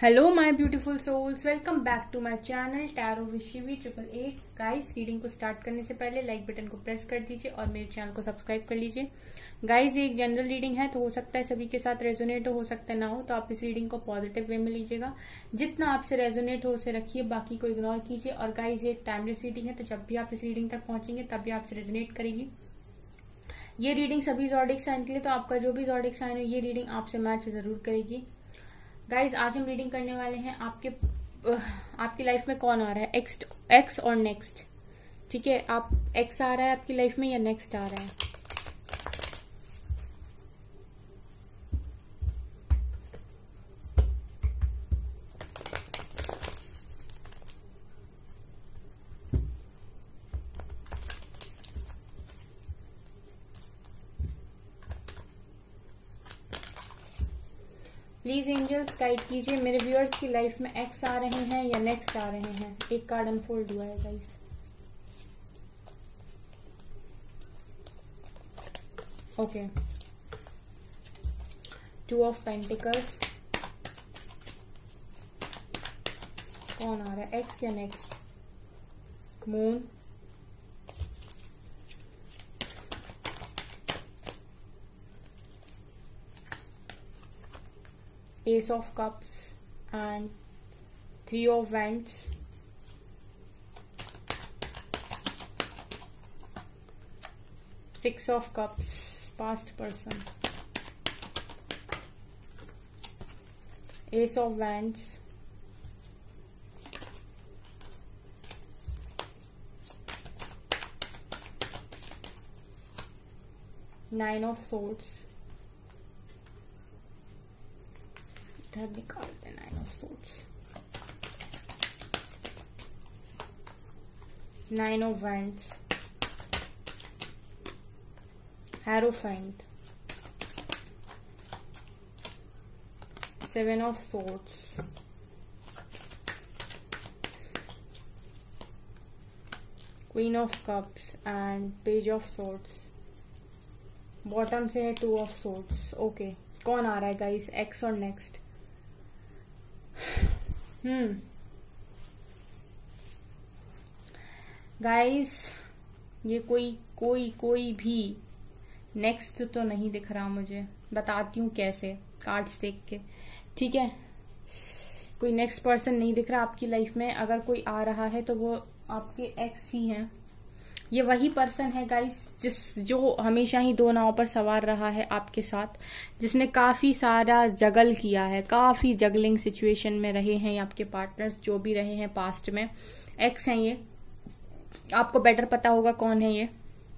Hello my beautiful souls, welcome back to my channel tarot with Shivi 888। Guys, reading को start करने से पहले like button को press कर दीजिए और मेरे चैनल को सब्सक्राइब कर लीजिए। गाइस, ये एक जनरल रीडिंग है, तो हो सकता है सभी के साथ रेजोनेट हो सकता है ना हो, तो आप इस रीडिंग को पॉजिटिव वे में लीजिएगा। जितना आपसे रेजोनेट हो उसे रखिए, बाकी को इग्नोर कीजिए। और गाइस, ये एक टाइमलेस रीडिंग है, तो जब भी आप इस रीडिंग तक पहुंचेंगे तब भी आपसे रेजोनेट करेगी। ये रीडिंग सभी ज़ोडिएक साइन के लिए, तो आपका जो भी ज़ोडिएक साइन हो ये रीडिंग आपसे मैच जरूर करेगी। गाइज, आज हम रीडिंग करने वाले हैं आपकी लाइफ में कौन आ रहा है, एक्स और नेक्स्ट। ठीक है, आप एक्स आ रहा है आपकी लाइफ में या नेक्स्ट आ रहा है। प्लीज एंजल्स गाइड कीजिए, मेरे व्यूअर्स की लाइफ में एक्स आ रहे हैं या नेक्स्ट आ रहे हैं। एक कार्ड अनफोल्ड हुआ है गाइस। Okay, 2 of pentacles. कौन आ रहा है, एक्स या next. Moon, Ace of Cups and 3 of Wands, Six of Cups, past person, Ace of Wands, Nine of Swords। निकालते हैं 9 of Swords, 9 of Wands, Hierophant, 7 of Swords, Queen of Cups and Page of Swords। Bottom से है 2 of Swords। Okay, कौन आ रहा है guys, ex और next. Guys, ये कोई भी नेक्स्ट तो नहीं दिख रहा मुझे। बताती हूँ कैसे, कार्ड्स देख के। ठीक है, कोई नेक्स्ट पर्सन नहीं दिख रहा आपकी लाइफ में। अगर कोई आ रहा है तो वो आपके एक्स ही हैं। ये वही पर्सन है गाइस जो हमेशा ही 2 नाव पर सवार रहा है आपके साथ, जिसने काफी सारा जगल किया है, काफी जगलिंग सिचुएशन में रहे हैं आपके पार्टनर्स, जो भी रहे हैं पास्ट में। एक्स हैं ये, आपको बेटर पता होगा कौन है ये।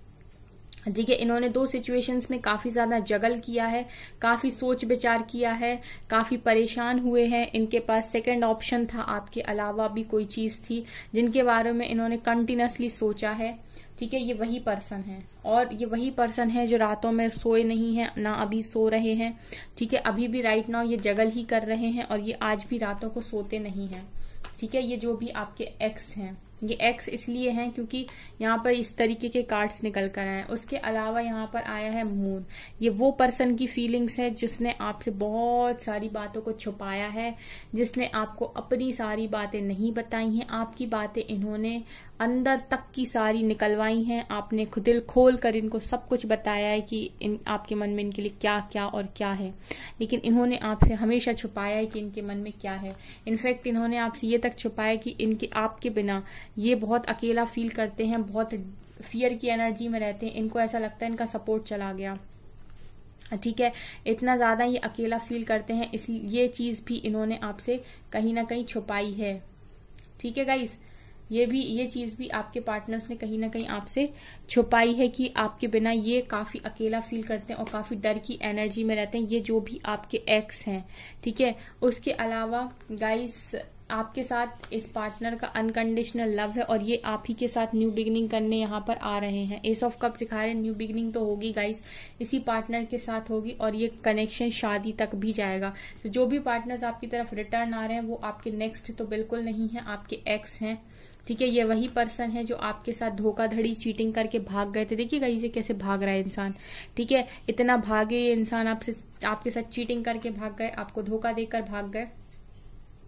ठीक है, इन्होंने 2 सिचुएशंस में काफी ज्यादा जगल किया है, काफी सोच विचार किया है, काफी परेशान हुए हैं। इनके पास सेकंड ऑप्शन था, आपके अलावा भी कोई चीज थी जिनके बारे में इन्होंने कंटिन्यूसली सोचा है। ठीक है, ये वही पर्सन है, और ये वही पर्सन है जो रातों में सोए नहीं है, ना अभी सो रहे हैं। ठीक है, अभी भी राइट नाउ ये जगल ही कर रहे हैं, और ये आज भी रातों को सोते नहीं हैं। ठीक है, ये जो भी आपके एक्स हैं, ये एक्स इसलिए हैं क्योंकि यहाँ पर इस तरीके के कार्ड्स निकल कर आए हैं। उसके अलावा यहाँ पर आया है मून। ये वो पर्सन की फीलिंग्स है जिसने आपसे बहुत सारी बातों को छुपाया है, जिसने आपको अपनी सारी बातें नहीं बताई हैं। आपकी बातें इन्होंने अंदर तक की सारी निकलवाई हैं। आपने दिल खोल कर इनको सब कुछ बताया है कि आपके मन में इनके लिए क्या क्या और क्या है, लेकिन इन्होंने आपसे हमेशा छुपाया है कि इनके मन में क्या है। इनफैक्ट इन्होंने आपसे ये तक छुपाया कि आपके बिना ये बहुत अकेला फील करते हैं, बहुत फियर की एनर्जी में रहते हैं। इनको ऐसा लगता है इनका सपोर्ट चला गया। ठीक है, इतना ज्यादा ये अकेला फील करते हैं, इसलिए ये चीज भी इन्होंने आपसे कहीं ना कहीं छुपाई है। ठीक है गाइस, ये चीज भी आपके पार्टनर्स ने कहीं ना कहीं आपसे छुपाई है कि आपके बिना ये काफी अकेला फील करते हैं और काफी डर की एनर्जी में रहते हैं, ये जो भी आपके एक्स हैं। ठीक है, उसके अलावा गाइस, आपके साथ इस पार्टनर का अनकंडीशनल लव है, और ये आप ही के साथ न्यू बिगिनिंग करने यहाँ पर आ रहे हैं। एस ऑफ कप सिखा रहे हैं, न्यू बिगिनिंग तो होगी गाइस, इसी पार्टनर के साथ होगी, और ये कनेक्शन शादी तक भी जाएगा। तो जो भी पार्टनर्स आपकी तरफ रिटर्न आ रहे हैं वो आपके नेक्स्ट तो बिल्कुल नहीं है, आपके एक्स हैं। ठीक है, ये वही पर्सन है जो आपके साथ धोखाधड़ी चीटिंग करके भाग गए थे। देखिएगा इसे कैसे भाग रहा है इंसान। ठीक है, इतना भागे ये इंसान आपसे, आपके साथ चीटिंग करके भाग गए, आपको धोखा देकर भाग गए।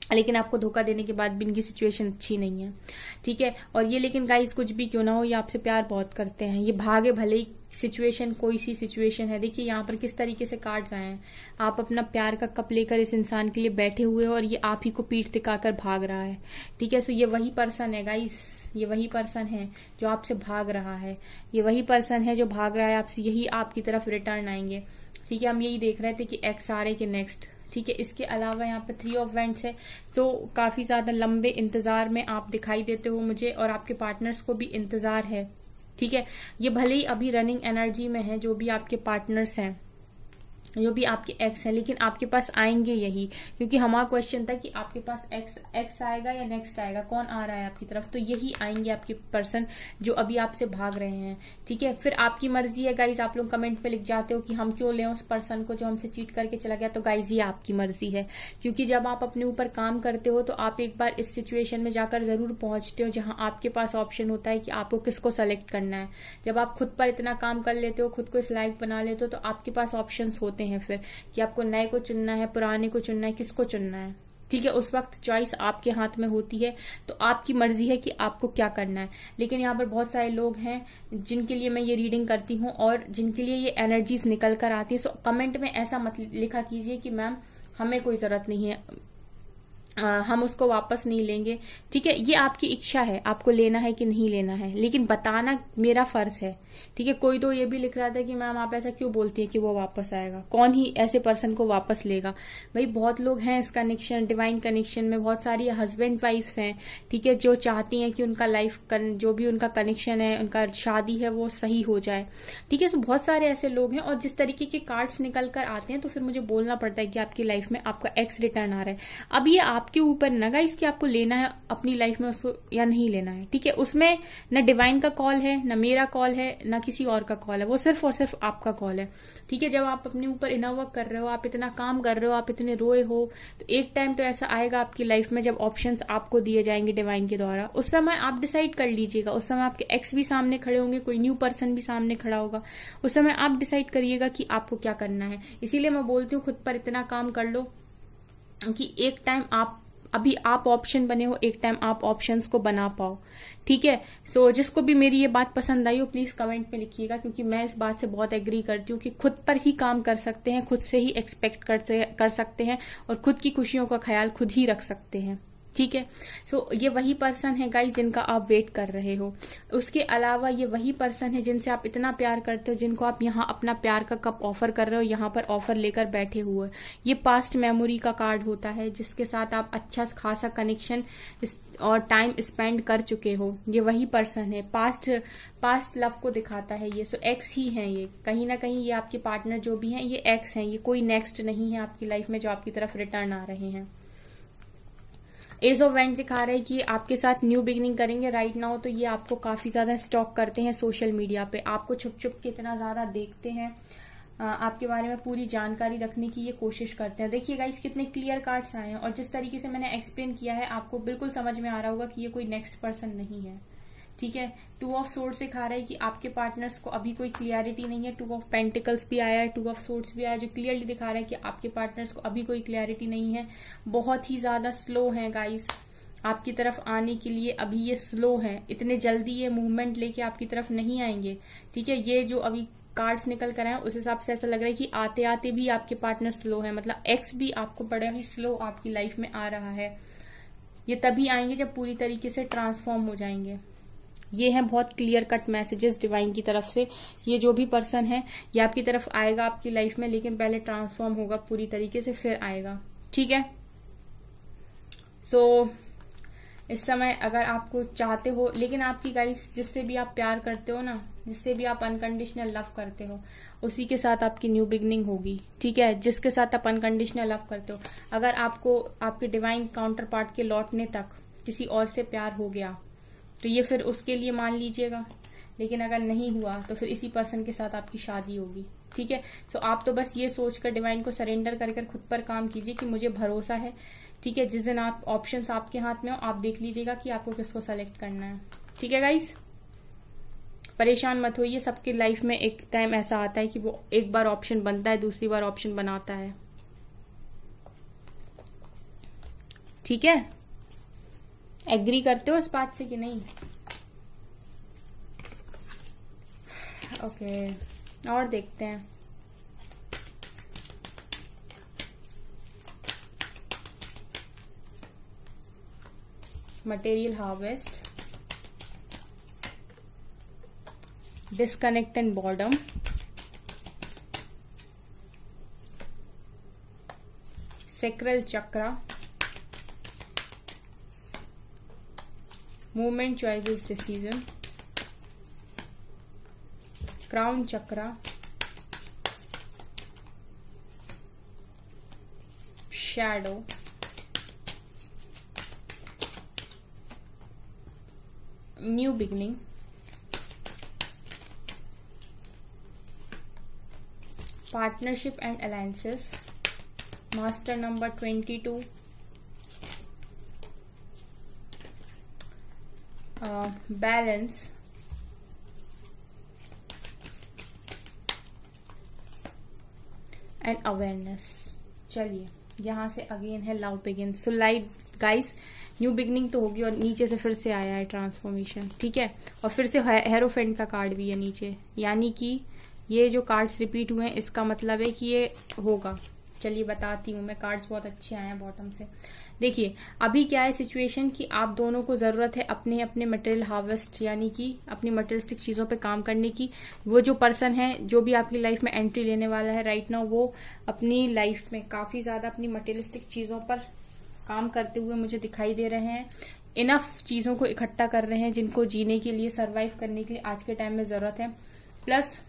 लेकिन आपको धोखा देने के बाद भी इनकी सिचुएशन अच्छी नहीं है, ठीक है। और ये लेकिन गाइस कुछ भी क्यों ना हो, ये आपसे प्यार बहुत करते हैं, ये भागे भले ही सिचुएशन कोई सी सिचुएशन है। देखिए यहाँ पर किस तरीके से कार्ड्स आए हैं, आप अपना प्यार का कप लेकर इस इंसान के लिए बैठे हुए हो और ये आप ही को पीठ दिखाकर भाग रहा है, ठीक है। सो ये वही पर्सन है गाइस, ये वही पर्सन है जो आपसे भाग रहा है, ये वही पर्सन है जो भाग रहा है आपसे, यही आपकी तरफ रिटर्न आएंगे, ठीक है। हम यही देख रहे थे कि एक्स आ रहे कि नेक्स्ट, ठीक है। इसके अलावा यहाँ पे 3 ऑफ वैंड्स है, तो काफी ज्यादा लंबे इंतजार में आप दिखाई देते हो मुझे, और आपके पार्टनर्स को भी इंतजार है, ठीक है। ये भले ही अभी रनिंग एनर्जी में है, जो भी आपके पार्टनर्स हैं, जो भी आपके एक्स हैं, लेकिन आपके पास आएंगे यही, क्योंकि हमारा क्वेश्चन था कि आपके पास एक्स आएगा या नेक्स्ट आएगा, कौन आ रहा है आपकी तरफ, तो यही आएंगे आपके पर्सन जो अभी आपसे भाग रहे हैं, ठीक है। फिर आपकी मर्जी है गाइज, आप लोग कमेंट पे लिख जाते हो कि हम क्यों लें उस पर्सन को जो हमसे चीट करके चला गया, तो गाइज ये आपकी मर्जी है, क्योंकि जब आप अपने ऊपर काम करते हो तो आप एक बार इस सिचुएशन में जाकर जरूर पहुंचते हो जहां आपके पास ऑप्शन होता है कि आपको किसको सेलेक्ट करना है। जब आप खुद पर इतना काम कर लेते हो, खुद को इस लायक बना लेते हो, तो आपके पास ऑप्शन होते हैं फिर कि आपको नए को चुनना है, पुराने को चुनना है, किसको चुनना है, ठीक है। उस वक्त चॉइस आपके हाथ में होती है, तो आपकी मर्जी है कि आपको क्या करना है। लेकिन यहाँ पर बहुत सारे लोग हैं जिनके लिए मैं ये रीडिंग करती हूँ और जिनके लिए ये एनर्जीज निकल कर आती है। सो कमेंट में ऐसा मत लिखा कीजिए कि मैम हमें कोई जरूरत नहीं है, हम उसको वापस नहीं लेंगे, ठीक है। ये आपकी इच्छा है, आपको लेना है कि नहीं लेना है, लेकिन बताना मेरा फर्ज है, ठीक है। कोई तो ये भी लिख रहा था कि मैम आप ऐसा क्यों बोलती है कि वो वापस आएगा, कौन ही ऐसे पर्सन को वापस लेगा। भाई बहुत लोग हैं इस कनेक्शन, डिवाइन कनेक्शन में, बहुत सारी हस्बैंड वाइफ्स हैं, ठीक है, जो चाहती हैं कि उनका लाइफ जो भी उनका कनेक्शन है, उनका शादी है, वो सही हो जाए, ठीक है। तो बहुत सारे ऐसे लोग हैं, और जिस तरीके के कार्ड्स निकल कर आते हैं तो फिर मुझे बोलना पड़ता है कि आपकी लाइफ में आपका एक्स रिटर्न आ रहा है। अब ये आपके ऊपर ना गाइस कि आपको लेना है अपनी लाइफ में उसको या नहीं लेना है, ठीक है। उसमें न डिवाइन का कॉल है, न मेरा कॉल है, न किसी और का कॉल है, वो सिर्फ और सिर्फ आपका कॉल है, ठीक है। जब आप अपने ऊपर इनर वर्क कर रहे हो, आप इतना काम कर रहे हो, आप इतने रोए हो, तो एक टाइम तो ऐसा आएगा आपकी लाइफ में जब ऑप्शंस आपको दिए जाएंगे डिवाइन के द्वारा, उस समय आप डिसाइड कर लीजिएगा। उस समय आपके एक्स भी सामने खड़े होंगे, कोई न्यू पर्सन भी सामने खड़ा होगा, उस समय आप डिसाइड करिएगा कि आपको क्या करना है। इसीलिए मैं बोलती हूँ खुद पर इतना काम कर लो कि एक टाइम अभी आप ऑप्शन बने हो, एक टाइम आप ऑप्शंस को बना पाओ, ठीक है। सो जिसको भी मेरी ये बात पसंद आई हो प्लीज कमेंट में लिखिएगा, क्योंकि मैं इस बात से बहुत एग्री करती हूँ कि खुद पर ही काम कर सकते हैं, खुद से ही एक्सपेक्ट कर सकते हैं, और खुद की खुशियों का ख्याल खुद ही रख सकते हैं, ठीक है। सो ये वही पर्सन है गाइस जिनका आप वेट कर रहे हो। उसके अलावा ये वही पर्सन है जिनसे आप इतना प्यार करते हो, जिनको आप यहाँ अपना प्यार का कप ऑफर कर रहे हो, यहाँ पर ऑफर लेकर बैठे हुए। ये पास्ट मेमोरी का कार्ड होता है, जिसके साथ आप अच्छा खासा कनेक्शन और टाइम स्पेंड कर चुके हो। ये वही पर्सन है, पास्ट लव को दिखाता है ये। सो एक्स ही है ये, कहीं ना कहीं ये आपके पार्टनर जो भी हैं ये एक्स हैं, ये कोई नेक्स्ट नहीं है आपकी लाइफ में जो आपकी तरफ रिटर्न आ रहे हैं। एज ऑफ वैंड्स दिखा रहे हैं कि आपके साथ न्यू बिगिनिंग करेंगे राइट नाउ। तो ये आपको काफी ज्यादा स्टॉक करते हैं सोशल मीडिया पे, आपको छुप छुप के इतना ज्यादा देखते हैं, आपके बारे में पूरी जानकारी रखने की ये कोशिश करते हैं। देखिए गाइस कितने क्लियर कार्ड्स आए हैं, और जिस तरीके से मैंने एक्सप्लेन किया है आपको बिल्कुल समझ में आ रहा होगा कि ये कोई नेक्स्ट पर्सन नहीं है, ठीक है। 2 ऑफ सोर्ड्स दिखा रहा है कि आपके पार्टनर्स को अभी कोई क्लियरिटी नहीं है। 2 ऑफ पेंटिकल्स भी आया है, 2 ऑफ सोर्ड्स भी आया है, जो क्लियरली दिखा रहा है कि आपके पार्टनर्स को अभी कोई क्लियरिटी नहीं है, बहुत ही ज्यादा स्लो है गाइस आपकी तरफ आने के लिए। अभी ये स्लो है, इतने जल्दी ये मूवमेंट लेके आपकी तरफ नहीं आएंगे, ठीक है। ये जो अभी कार्ड्स निकल कर आए उस हिसाब से ऐसा लग रहा है कि आते आते भी आपके पार्टनर स्लो है, मतलब एक्स भी आपको बड़ा ही स्लो आपकी लाइफ में आ रहा है। ये तभी आएंगे जब पूरी तरीके से ट्रांसफॉर्म हो जाएंगे। ये है बहुत क्लियर कट मैसेजेस डिवाइन की तरफ से। ये जो भी पर्सन है ये आपकी तरफ आएगा आपकी लाइफ में, लेकिन पहले ट्रांसफॉर्म होगा पूरी तरीके से फिर आएगा, ठीक है। सो इस समय अगर आपको चाहते हो, लेकिन आपकी गाइस जिससे भी आप प्यार करते हो ना, जिससे भी आप अनकंडीशनल लव करते हो, उसी के साथ आपकी न्यू बिगनिंग होगी, ठीक है। जिसके साथ आप अनकंडीशनल लव करते हो, अगर आपको आपके डिवाइन काउंटर पार्ट के लौटने तक किसी और से प्यार हो गया तो ये फिर उसके लिए मान लीजिएगा, लेकिन अगर नहीं हुआ तो फिर इसी पर्सन के साथ आपकी शादी होगी, ठीक है। सो आप तो बस ये सोचकर डिवाइन को सरेंडर कर खुद पर काम कीजिए कि मुझे भरोसा है, ठीक है। जिस दिन आप ऑप्शंस आपके हाथ में हो आप देख लीजिएगा कि आपको किसको सेलेक्ट करना है, ठीक है गाइस। परेशान मत होइए, सबके लाइफ में एक टाइम ऐसा आता है कि वो एक बार ऑप्शन बनता है, दूसरी बार ऑप्शन बनाता है, ठीक है, एग्री करते हो इस बात से कि नहीं? ओके, और देखते हैं। Material harvest, disconnect and boredom, sacral chakra, movement choices decision, crown chakra, shadow, new beginning, partnership and alliances, master number 22, balance, and awareness. चलिए यहाँ से अगेन है love begin. So live guys, new beginning तो होगी और नीचे से फिर से आया है ट्रांसफॉर्मेशन, ठीक है, और फिर से हेरोफेंट का कार्ड भी है नीचे, यानी कि ये जो कार्ड्स रिपीट हुए हैं इसका मतलब है कि ये होगा। चलिए बताती हूँ मैं, कार्ड्स बहुत अच्छे आए हैं बॉटम से। देखिए अभी क्या है सिचुएशन कि आप दोनों को जरूरत है अपने अपने मटेरियल हार्वेस्ट, यानी कि अपनी मटेरियलिस्टिक चीजों पे काम करने की। वो जो पर्सन है जो भी आपकी लाइफ में एंट्री लेने वाला है राइट नाउ, वो अपनी लाइफ में काफी ज्यादा अपनी मटेरियलिस्टिक चीजों पर काम करते हुए मुझे दिखाई दे रहे हैं। इनफ चीजों को इकट्ठा कर रहे हैं जिनको जीने के लिए, सर्वाइव करने के लिए आज के टाइम में जरूरत है। प्लस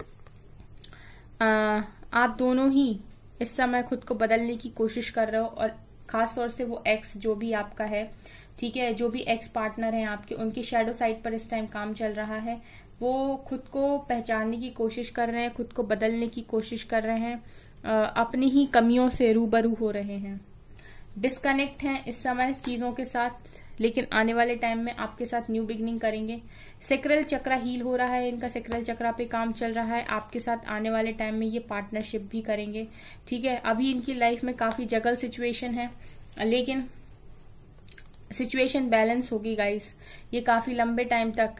आप दोनों ही इस समय खुद को बदलने की कोशिश कर रहे हो, और खास तौर से वो एक्स जो भी आपका है, ठीक है, जो भी एक्स पार्टनर है आपके, उनकी शैडो साइड पर इस टाइम काम चल रहा है। वो खुद को पहचानने की कोशिश कर रहे हैं, खुद को बदलने की कोशिश कर रहे हैं, अपनी ही कमियों से रूबरू हो रहे हैं। डिस्कनेक्ट हैं इस समय चीजों के साथ, लेकिन आने वाले टाइम में आपके साथ न्यू बिगनिंग करेंगे। सैक्रल चक्रा हील हो रहा है, इनका सैक्रल चक्रा पे काम चल रहा है। आपके साथ आने वाले टाइम में ये पार्टनरशिप भी करेंगे, ठीक है। अभी इनकी लाइफ में काफी जगल सिचुएशन है, लेकिन सिचुएशन बैलेंस होगी गाइस। ये काफी लंबे टाइम तक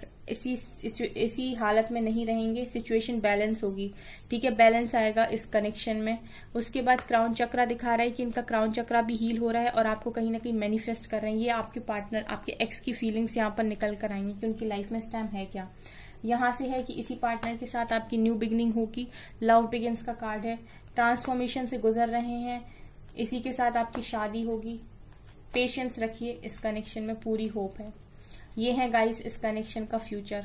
इसी हालत में नहीं रहेंगे, सिचुएशन बैलेंस होगी, ठीक है, बैलेंस आएगा इस कनेक्शन में। उसके बाद क्राउन चक्रा दिखा रहा है कि इनका क्राउन चक्रा भी हील हो रहा है और आपको कहीं ना कहीं मैनिफेस्ट कर रहे हैं। ये आपके पार्टनर, आपके एक्स की फीलिंग्स यहाँ पर निकल कर आएंगी कि उनकी लाइफ में इस टाइम है क्या। यहाँ से है कि इसी पार्टनर के साथ आपकी न्यू बिगनिंग होगी। लव बिगिंस का कार्ड है, ट्रांसफॉर्मेशन से गुजर रहे हैं, इसी के साथ आपकी शादी होगी। पेशेंस रखिए, इस कनेक्शन में पूरी होप है। ये है गाइस इस कनेक्शन का फ्यूचर,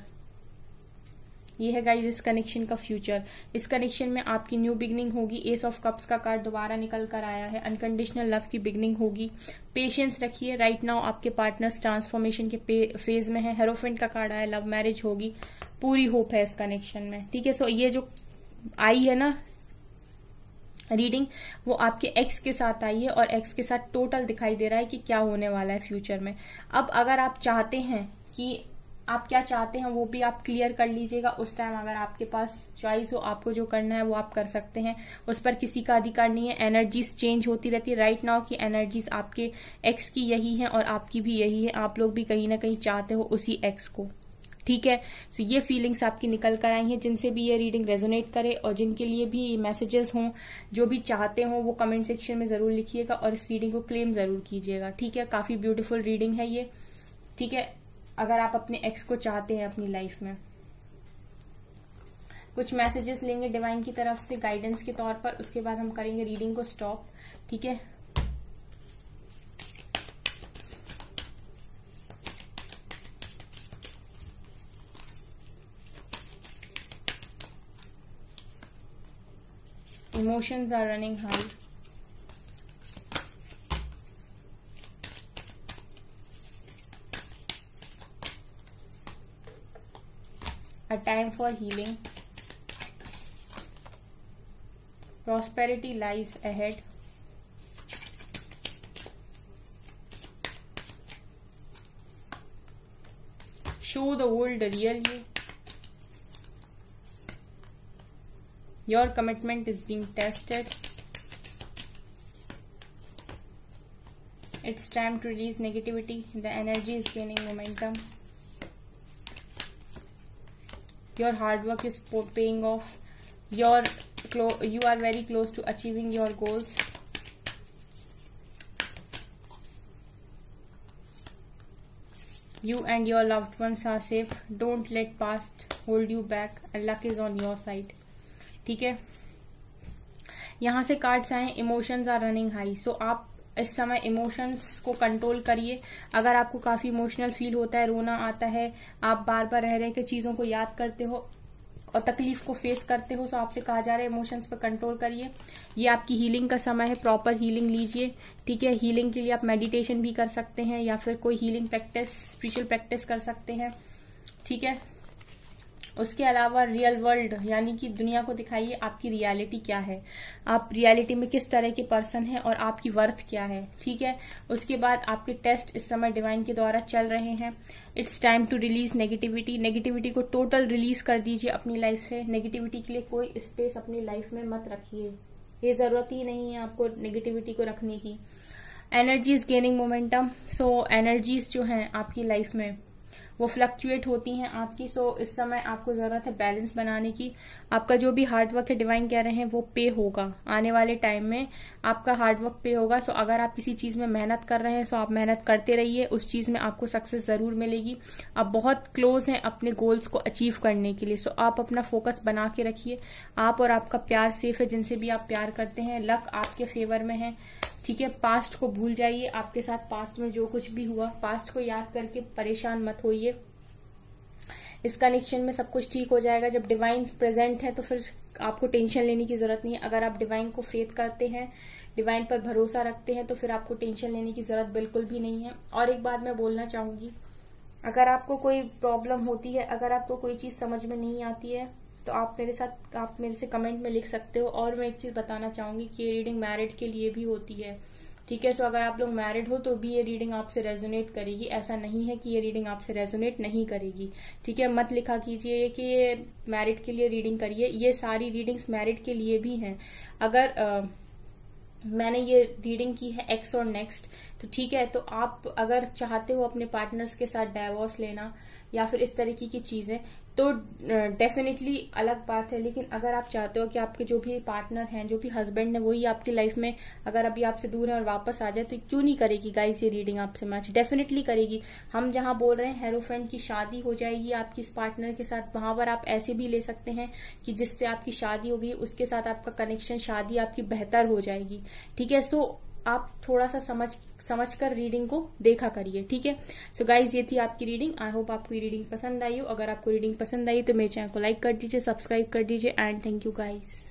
ये है गाइस इस कनेक्शन का फ्यूचर। इस कनेक्शन में आपकी न्यू बिगनिंग होगी। एस ऑफ कप्स का कार्ड दोबारा निकल कर आया है, अनकंडीशनल लव की बिगनिंग होगी। पेशेंस रखिए, राइट नाउ आपके पार्टनर्स ट्रांसफॉर्मेशन के फेज में है। हेरोफेंट का कार्ड आया, लव मैरिज होगी, पूरी होप है इस कनेक्शन में, ठीक है। सो ये जो आई है ना रीडिंग, वो आपके एक्स के साथ आई है और एक्स के साथ टोटल दिखाई दे रहा है कि क्या होने वाला है फ्यूचर में। अब अगर आप चाहते हैं कि आप क्या चाहते हैं वो भी आप क्लियर कर लीजिएगा। उस टाइम अगर आपके पास चॉइस हो, आपको जो करना है वो आप कर सकते हैं, उस पर किसी का अधिकार नहीं है। एनर्जीज चेंज होती रहती है, राइट नाउ की एनर्जीज आपके एक्स की यही है और आपकी भी यही है। आप लोग भी कहीं ना कहीं चाहते हो उसी एक्स को, ठीक है। तो ये फीलिंग्स आपकी निकल कर आई हैं। जिनसे भी ये रीडिंग रेजोनेट करे और जिनके लिए भी मैसेजेस हों, जो भी चाहते हो, वो कमेंट सेक्शन में जरूर लिखिएगा और इस रीडिंग को क्लेम जरूर कीजिएगा, ठीक है। काफी ब्यूटीफुल रीडिंग है ये, ठीक है। अगर आप अपने एक्स को चाहते हैं अपनी लाइफ में, कुछ मैसेजेस लेंगे डिवाइन की तरफ से गाइडेंस के तौर पर, उसके बाद हम करेंगे रीडिंग को स्टॉप, ठीक है। Emotions are running high. A time for healing. Prosperity lies ahead. Show the world the real you. Your commitment is being tested. It's time to release negativity. The energy is gaining momentum. Your hard work is paying off. You are very close to achieving your goals. You and your loved ones are safe. Don't let past hold you back. And luck is on your side. ठीक है, यहाँ से cards आए, emotions are running high. So आप इस समय emotions को control करिए. अगर आपको काफी इमोशनल फील होता है, रोना आता है, आप बार बार रह के चीजों को याद करते हो और तकलीफ को फेस करते हो, तो आपसे कहा जा रहा है इमोशंस पर कंट्रोल करिए. ये आपकी हीलिंग का समय है, प्रॉपर हीलिंग लीजिए. ठीक है, हीलिंग के लिए आप मेडिटेशन भी कर सकते हैं या फिर कोई हीलिंग प्रैक्टिस, स्पिरिचुअल प्रैक्टिस कर सकते हैं. ठीक है, उसके अलावा रियल वर्ल्ड यानी कि दुनिया को दिखाइए आपकी रियलिटी क्या है, आप रियलिटी में किस तरह के पर्सन हैं और आपकी वर्थ क्या है. ठीक है, उसके बाद आपके टेस्ट इस समय डिवाइन के द्वारा चल रहे हैं. It's time to release negativity. Negativity को टोटल रिलीज कर दीजिए अपनी लाइफ से. नेगेटिविटी के लिए कोई स्पेस अपनी लाइफ में मत रखिए, ये जरूरत ही नहीं है आपको नेगेटिविटी को रखने की. Energy is gaining momentum. So energies जो हैं आपकी लाइफ में वो फ्लक्चुएट होती हैं आपकी. सो इस समय आपको जरूरत है बैलेंस बनाने की. आपका जो भी हार्डवर्क है डिवाइन कह रहे हैं वो पे होगा आने वाले टाइम में. आपका हार्डवर्क पे होगा. सो अगर आप किसी चीज में मेहनत कर रहे हैं सो आप मेहनत करते रहिए, उस चीज में आपको सक्सेस जरूर मिलेगी. आप बहुत क्लोज हैं अपने गोल्स को अचीव करने के लिए. सो आप अपना फोकस बना के रखिए. आप और आपका प्यार सेफ है, जिनसे भी आप प्यार करते हैं. लक आपके फेवर में है. ठीक है, पास्ट को भूल जाइए. आपके साथ पास्ट में जो कुछ भी हुआ, पास्ट को याद करके परेशान मत होइए. इस कनेक्शन में सब कुछ ठीक हो जाएगा. जब डिवाइन प्रेजेंट है तो फिर आपको टेंशन लेने की जरूरत नहीं है. अगर आप डिवाइन को फेथ करते हैं, डिवाइन पर भरोसा रखते हैं, तो फिर आपको टेंशन लेने की जरूरत बिल्कुल भी नहीं है. और एक बात मैं बोलना चाहूंगी, अगर आपको कोई प्रॉब्लम होती है, अगर आपको कोई चीज समझ में नहीं आती है, तो आप मेरे से कमेंट में लिख सकते हो. और मैं एक चीज बताना चाहूंगी कि ये रीडिंग मैरिड के लिए भी होती है. ठीक है, सो अगर आप लोग मैरिड हो तो भी ये रीडिंग आपसे रेजोनेट करेगी. ऐसा नहीं है कि ये रीडिंग आपसे रेजोनेट नहीं करेगी. ठीक है, मत लिखा कीजिए कि ये मैरिड के लिए रीडिंग करिए. ये सारी रीडिंग्स मैरिड के लिए भी हैं. अगर मैंने ये रीडिंग की है एक्स और नेक्स्ट, तो ठीक है, तो आप अगर चाहते हो अपने पार्टनर्स के साथ डाइवोर्स लेना या फिर इस तरीके की चीजें, तो डेफिनेटली अलग बात है. लेकिन अगर आप चाहते हो कि आपके जो भी पार्टनर हैं, जो भी हस्बैंड है, वही आपकी लाइफ में अगर अभी आपसे दूर है और वापस आ जाए, तो क्यों नहीं करेगी गाइस ये रीडिंग आपसे मैच? डेफिनेटली करेगी. हम जहां बोल रहे हैं हेरोफ्रेंड की शादी हो जाएगी आपकी इस पार्टनर के साथ, वहां पर आप ऐसे भी ले सकते हैं कि जिससे आपकी शादी होगी उसके साथ आपका कनेक्शन, शादी आपकी बेहतर हो जाएगी. ठीक है, सो आप थोड़ा सा समझकर रीडिंग को देखा करिए. ठीक है, सो गाइज ये थी आपकी रीडिंग. आई होप आपको ये रीडिंग पसंद आई हो. अगर आपको रीडिंग पसंद आई तो मेरे चैनल को लाइक कर दीजिए, सब्सक्राइब कर दीजिए एंड थैंक यू गाइज.